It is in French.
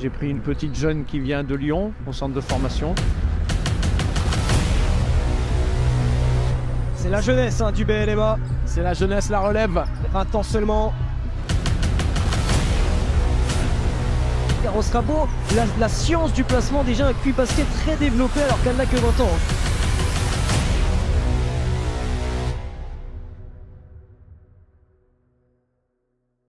J'ai pris une petite jeune qui vient de Lyon, au centre de formation. C'est la jeunesse du BLMA. C'est la jeunesse, la relève. 20 ans seulement. Carlos Rabot, la science du placement déjà un QI basket très développé alors qu'elle n'a que 20 ans.